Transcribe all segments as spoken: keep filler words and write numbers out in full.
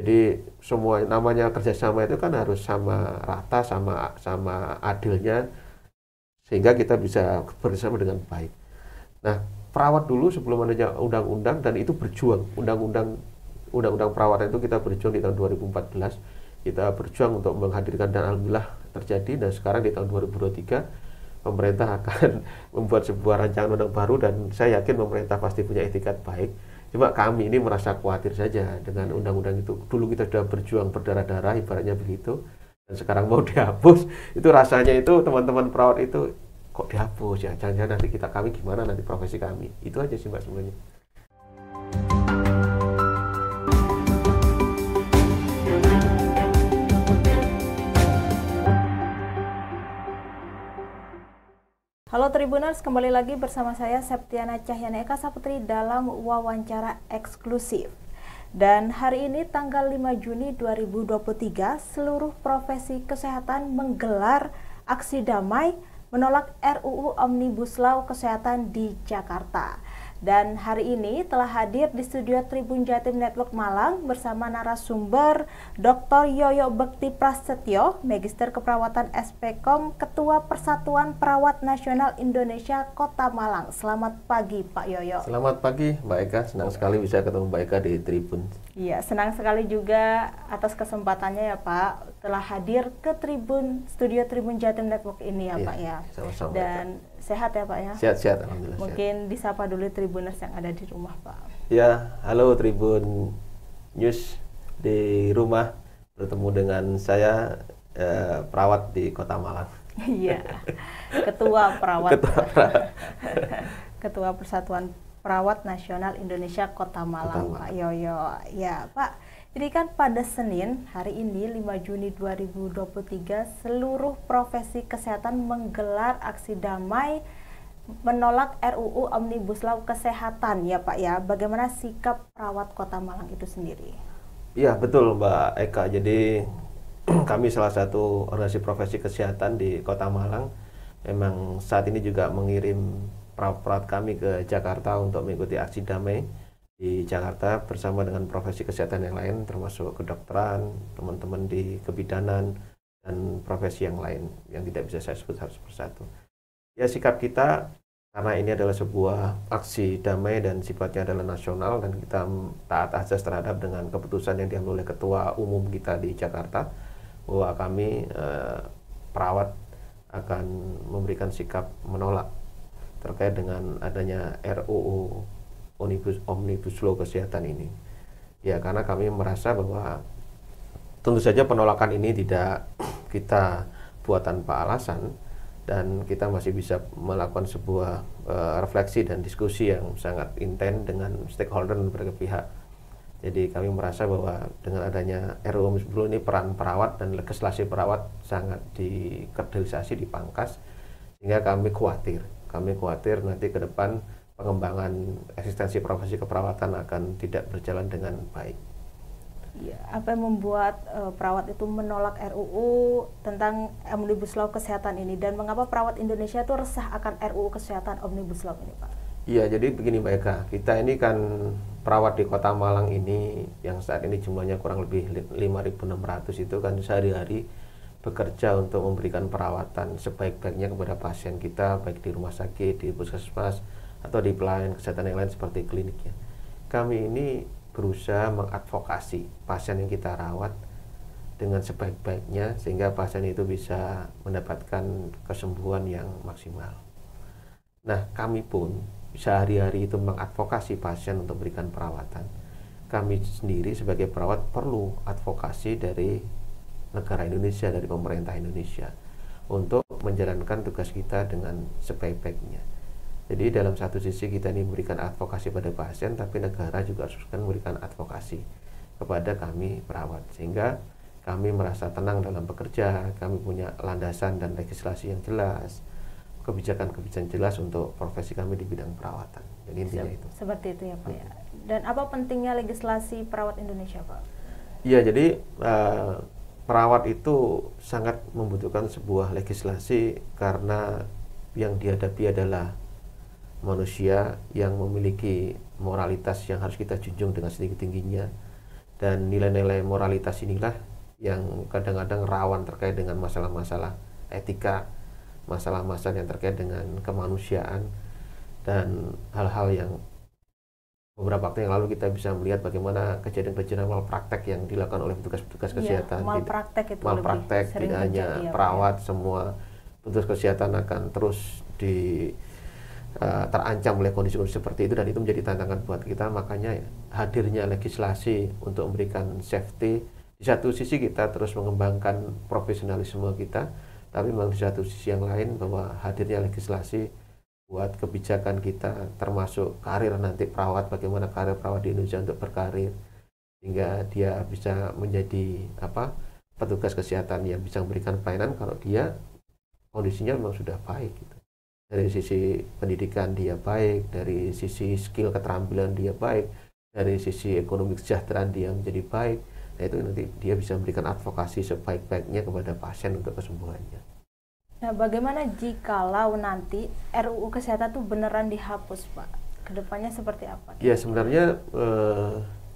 Jadi semua namanya kerjasama itu kan harus sama rata, sama sama adilnya, sehingga kita bisa bersama dengan baik. Nah, perawat dulu sebelum adanya undang-undang, dan itu berjuang, undang-undang undang-undang perawatan itu kita berjuang di tahun dua ribu empat belas, kita berjuang untuk menghadirkan, dan alhamdulillah terjadi. Dan sekarang di tahun dua ribu dua puluh tiga pemerintah akan membuat sebuah rancangan undang baru, dan saya yakin pemerintah pasti punya etikat baik. Cuma kami ini merasa khawatir saja dengan undang-undang itu. Dulu kita sudah berjuang berdarah-darah, ibaratnya begitu, dan sekarang mau dihapus. Itu rasanya itu teman-teman perawat itu, kok dihapus ya? Jangan-jangan nanti kita, kami gimana nanti profesi kami? Itu aja sih Mbak sebenarnya. Halo Tribuners, kembali lagi bersama saya Septiana Cahyana Eka Saputri dalam wawancara eksklusif. Dan hari ini tanggal lima Juni dua ribu dua puluh tiga, seluruh profesi kesehatan menggelar aksi damai menolak R U U Omnibus Law Kesehatan di Jakarta. Dan hari ini telah hadir di studio Tribun Jatim Network Malang bersama narasumber Doktor Yoyo Bekti Prasetyo, Magister Keperawatan S P Kom, Ketua Persatuan Perawat Nasional Indonesia Kota Malang. Selamat pagi Pak Yoyo. Selamat pagi Mbak Eka, senang sekali bisa ketemu Mbak Eka di Tribun. Iya, senang sekali juga atas kesempatannya ya Pak, telah hadir ke Tribun, studio Tribun Jatim Network ini ya, ya Pak ya. Sama-sama. Dan sehat ya Pak ya? Sehat-sehat, alhamdulillah. Mungkin sehat. disapa dulu Tribuners yang ada di rumah Pak. Ya, halo Tribun News di rumah, bertemu dengan saya eh, perawat di Kota Malang. Iya, Ketua Perawat. Ketua Perawat. Ketua Persatuan Perawat Nasional Indonesia Kota Malang, Kota Malang. Pak Yoyo. Ya Pak, jadi kan pada Senin hari ini lima Juni dua ribu dua puluh tiga seluruh profesi kesehatan menggelar aksi damai menolak R U U Omnibus Law Kesehatan ya Pak ya. Bagaimana sikap perawat Kota Malang itu sendiri? Iya betul Mbak Eka, jadi kami salah satu organisasi profesi kesehatan di Kota Malang memang saat ini juga mengirim perawat kami ke Jakarta untuk mengikuti aksi damai di Jakarta bersama dengan profesi kesehatan yang lain, termasuk kedokteran, teman-teman di kebidanan, dan profesi yang lain yang tidak bisa saya sebut harus persatu. Ya, sikap kita karena ini adalah sebuah aksi damai dan sifatnya adalah nasional, dan kita taat azas terhadap dengan keputusan yang diambil oleh Ketua Umum kita di Jakarta, bahwa kami eh, perawat akan memberikan sikap menolak terkait dengan adanya R U U Omnibus, Omnibus Law Kesehatan ini. Ya, karena kami merasa bahwa tentu saja penolakan ini tidak kita buat tanpa alasan, dan kita masih bisa melakukan sebuah uh, refleksi dan diskusi yang sangat intens dengan stakeholder dan berbagai pihak. Jadi kami merasa bahwa dengan adanya R U U Omnibus Law ini, peran perawat dan legislasi perawat sangat dikerdilasi, dipangkas, sehingga kami khawatir kami khawatir nanti ke depan pengembangan eksistensi profesi keperawatan akan tidak berjalan dengan baik. Ya, apa yang membuat uh, perawat itu menolak R U U tentang Omnibus Law Kesehatan ini, dan mengapa perawat Indonesia itu resah akan R U U Kesehatan Omnibus Law ini Pak? Iya, jadi begini Mbak Eka, kita ini kan perawat di Kota Malang ini yang saat ini jumlahnya kurang lebih lima ribu enam ratus, itu kan sehari-hari bekerja untuk memberikan perawatan sebaik-baiknya kepada pasien kita, baik di rumah sakit, di puskesmas, atau di pelayanan kesehatan yang lain seperti kliniknya. Kami ini berusaha mengadvokasi pasien yang kita rawat dengan sebaik-baiknya, sehingga pasien itu bisa mendapatkan kesembuhan yang maksimal. Nah, kami pun sehari-hari itu mengadvokasi pasien untuk memberikan perawatan. Kami sendiri sebagai perawat perlu advokasi dari negara Indonesia, dari pemerintah Indonesia, untuk menjalankan tugas kita dengan sebaik-baiknya. Jadi dalam satu sisi kita ini memberikan advokasi pada pasien, tapi negara juga harus memberikan advokasi kepada kami perawat, sehingga kami merasa tenang dalam bekerja, kami punya landasan dan legislasi yang jelas, kebijakan-kebijakan jelas untuk profesi kami di bidang perawatan. Jadi intinya itu. Seperti itu ya Pak ya. Dan apa pentingnya legislasi perawat Indonesia Pak? Iya, jadi uh, perawat itu sangat membutuhkan sebuah legislasi, karena yang dihadapi adalah manusia yang memiliki moralitas yang harus kita junjung dengan setinggi-tingginya, Dan nilai-nilai moralitas inilah yang kadang-kadang rawan terkait dengan masalah-masalah etika, masalah-masalah yang terkait dengan kemanusiaan, dan hal-hal yang beberapa waktu yang lalu kita bisa melihat bagaimana kejadian-kejadian malpraktek yang dilakukan oleh petugas-petugas kesehatan. Ya, malpraktek itu malpraktek lebih sering tidak hanya terjadi, ya, perawat, Pak, ya. semua petugas kesehatan akan terus di uh, terancam oleh kondisi-kondisi seperti itu, dan itu menjadi tantangan buat kita. Makanya hadirnya legislasi untuk memberikan safety. Di satu sisi kita terus mengembangkan profesionalisme kita, tapi memang di satu sisi yang lain bahwa hadirnya legislasi buat kebijakan kita, termasuk karir nanti perawat, bagaimana karir perawat di Indonesia untuk berkarir hingga dia bisa menjadi apa petugas kesehatan yang bisa memberikan pelayanan kalau dia kondisinya memang sudah baik gitu. Dari sisi pendidikan dia baik, dari sisi skill keterampilan dia baik, dari sisi ekonomi kesejahteraan dia menjadi baik. Nah, itu nanti dia bisa memberikan advokasi sebaik-baiknya kepada pasien untuk kesembuhannya. Nah, bagaimana jikalau nanti R U U Kesehatan itu beneran dihapus, Pak? Kedepannya seperti apa? Ya, sebenarnya eh,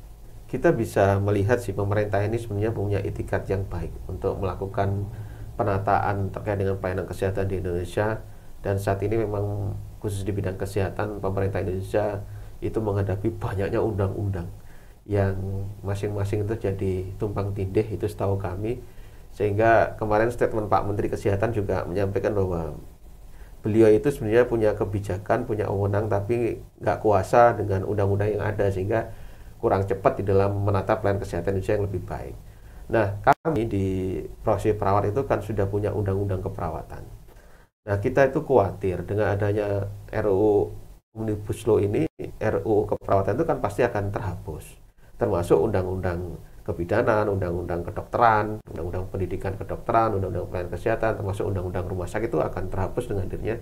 kita bisa melihat si pemerintah ini sebenarnya punya itikat yang baik untuk melakukan penataan terkait dengan pelayanan kesehatan di Indonesia. Dan saat ini memang khusus di bidang kesehatan, pemerintah Indonesia itu menghadapi banyaknya undang-undang yang masing-masing itu jadi tumpang tindih, itu setahu kami. Sehingga kemarin statement Pak Menteri Kesehatan juga menyampaikan bahwa beliau itu sebenarnya punya kebijakan, punya wewenang, tapi nggak kuasa dengan undang-undang yang ada, sehingga kurang cepat di dalam menata pelayanan kesehatan Indonesia yang lebih baik. Nah, kami di profesi perawat itu kan sudah punya undang-undang keperawatan. Nah, kita itu khawatir dengan adanya R U U Omnibus Law ini, R U U keperawatan itu kan pasti akan terhapus, termasuk undang-undang kebidanan, undang-undang kedokteran, undang-undang pendidikan kedokteran, undang-undang pelayanan kesehatan, termasuk undang-undang rumah sakit itu akan terhapus dengan hadirnya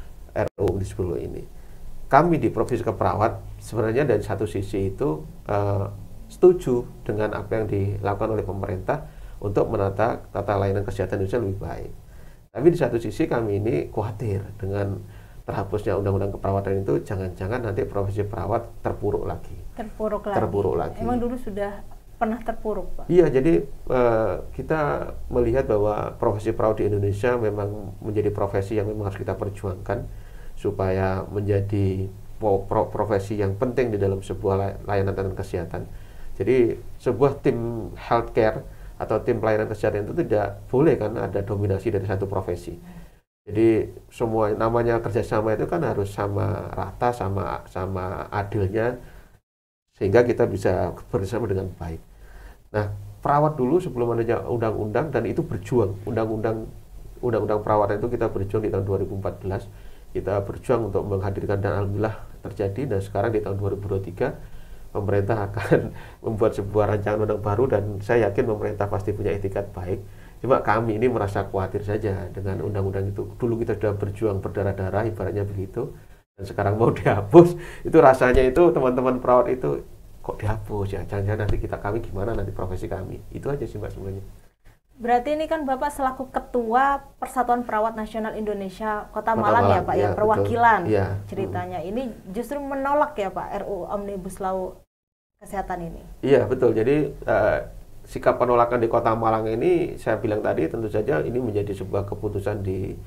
R U U Omnibus Law ini. Kami di profesi keperawat sebenarnya dari satu sisi itu uh, setuju dengan apa yang dilakukan oleh pemerintah untuk menata tata layanan kesehatan Indonesia lebih baik. Tapi di satu sisi kami ini khawatir dengan terhapusnya undang-undang keperawatan itu, jangan-jangan nanti profesi perawat terpuruk lagi. Terpuruk lagi. Terpuruk lagi. Emang dulu sudah pernah terpuruk, Pak? Iya, jadi uh, kita melihat bahwa profesi perawat di Indonesia memang menjadi profesi yang memang harus kita perjuangkan supaya menjadi profesi yang penting di dalam sebuah layanan kesehatan. Jadi sebuah tim healthcare atau tim pelayanan kesehatan itu tidak boleh kan ada dominasi dari satu profesi. Jadi semua namanya kerjasama itu kan harus sama rata, sama sama adilnya, sehingga kita bisa bersama dengan baik. Nah, perawat dulu sebelum adanya undang-undang, dan itu berjuang, undang-undang undang-undang perawatan itu kita berjuang di tahun dua ribu empat belas, kita berjuang untuk menghadirkan, dan alhamdulillah terjadi. Dan sekarang di tahun dua ribu dua puluh tiga pemerintah akan membuat sebuah rancangan undang baru, dan saya yakin pemerintah pasti punya itikat baik. Cuma kami ini merasa khawatir saja dengan undang-undang itu. Dulu kita sudah berjuang berdarah-darah, ibaratnya begitu, dan sekarang mau dihapus. Itu rasanya itu teman-teman perawat itu kok dihapus ya, jangan-jangan nanti kita kami gimana nanti profesi kami. Itu aja sih Mbak sebenarnya. Berarti ini kan Bapak selaku Ketua Persatuan Perawat Nasional Indonesia Kota Malang, Malang ya Pak ya, ya perwakilan ya. Ceritanya hmm. ini justru menolak ya Pak R U U Omnibus Law Kesehatan ini. Iya betul, jadi uh, sikap penolakan di Kota Malang ini saya bilang tadi tentu saja ini menjadi sebuah keputusan di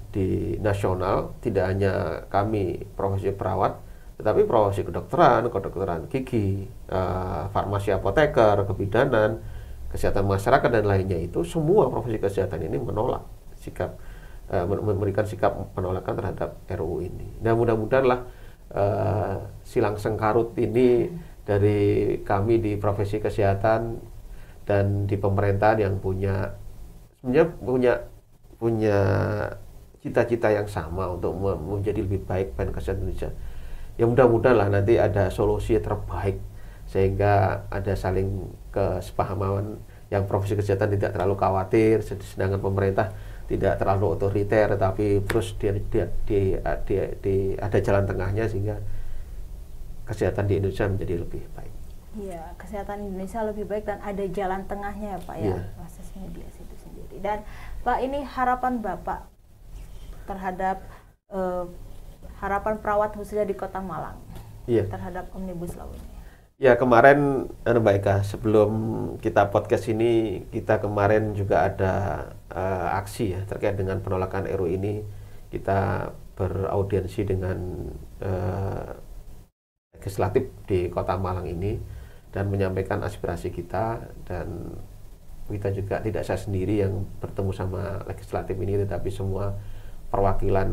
di nasional, tidak hanya kami profesi perawat, tetapi profesi kedokteran, kedokteran gigi, uh, farmasi apoteker, kebidanan, kesehatan masyarakat dan lainnya, itu semua profesi kesehatan ini menolak sikap uh, memberikan sikap penolakan terhadap R U U ini. Nah, mudah-mudahan lah uh, silang sengkarut ini dari kami di profesi kesehatan dan di pemerintahan yang punya sebenarnya punya punya cita-cita yang sama untuk menjadi lebih baik pelayanan kesehatan Indonesia. Ya mudah-mudahan lah nanti ada solusi terbaik, sehingga ada saling kesepahaman yang profesi kesehatan tidak terlalu khawatir, sedangkan pemerintah tidak terlalu otoriter, tapi terus dia, dia, dia, dia, dia, ada jalan tengahnya sehingga kesehatan di Indonesia menjadi lebih baik. Iya, kesehatan Indonesia lebih baik dan ada jalan tengahnya ya Pak ya, proses mediasi itu sendiri. Dan Pak, ini harapan Bapak terhadap uh, harapan perawat khususnya di Kota Malang, iya, terhadap Omnibus Law ini. Ya kemarin, anu Mbak Eka, sebelum kita podcast ini, kita kemarin juga ada uh, aksi ya terkait dengan penolakan R U U ini. Kita beraudiensi dengan uh, legislatif di Kota Malang ini dan menyampaikan aspirasi kita, dan kita juga tidak saya sendiri yang bertemu sama legislatif ini, tetapi semua perwakilan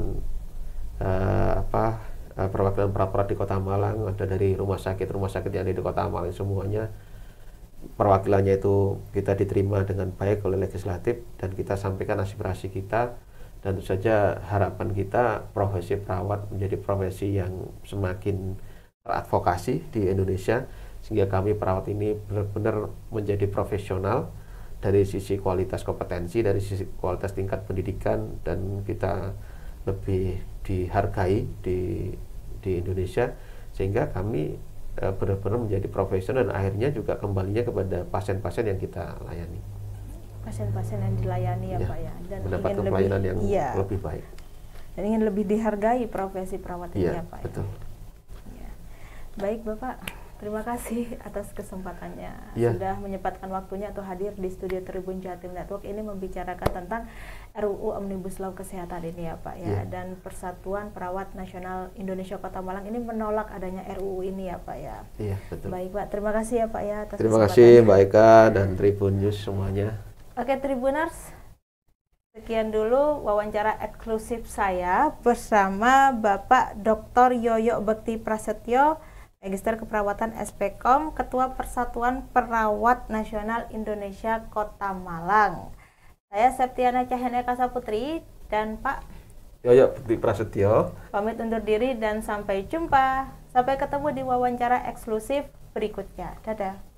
uh, apa perwakilan pra-peradilan di Kota Malang, ada dari rumah sakit rumah sakit yang ada di Kota Malang, semuanya perwakilannya itu kita diterima dengan baik oleh legislatif, dan kita sampaikan aspirasi kita, dan tentu saja harapan kita profesi perawat menjadi profesi yang semakin teradvokasi di Indonesia, sehingga kami perawat ini benar-benar menjadi profesional dari sisi kualitas kompetensi, dari sisi kualitas tingkat pendidikan, dan kita lebih dihargai di di Indonesia, sehingga kami e, benar-benar menjadi profesional, dan akhirnya juga kembalinya kepada pasien-pasien yang kita layani. Pasien-pasien yang dilayani ya, ya Pak ya, dan mendapatkan ingin pelayanan lebih, yang iya, lebih baik. Dan ingin lebih dihargai profesi perawat ini ya, ya Pak. Betul. Ya. Baik Bapak, terima kasih atas kesempatannya, ya. Sudah menyempatkan waktunya untuk hadir di studio Tribun Jatim Network ini membicarakan tentang R U U Omnibus Law Kesehatan ini ya Pak ya. ya. Dan Persatuan Perawat Nasional Indonesia Kota Malang ini menolak adanya R U U ini ya Pak ya. Iya betul. Baik Pak, terima kasih ya Pak ya atas Terima kasih Mbak Eka dan Tribun News semuanya. Oke Tribuners, sekian dulu wawancara eksklusif saya bersama Bapak Doktor Yoyo Bekti Prasetyo, Magister Keperawatan S P Kom, Ketua Persatuan Perawat Nasional Indonesia Kota Malang. Saya Septiana Cahyana Eka Saputri dan Pak Yoyo Bekti Prasetyo pamit undur diri dan sampai jumpa. Sampai ketemu di wawancara eksklusif berikutnya. Dadah.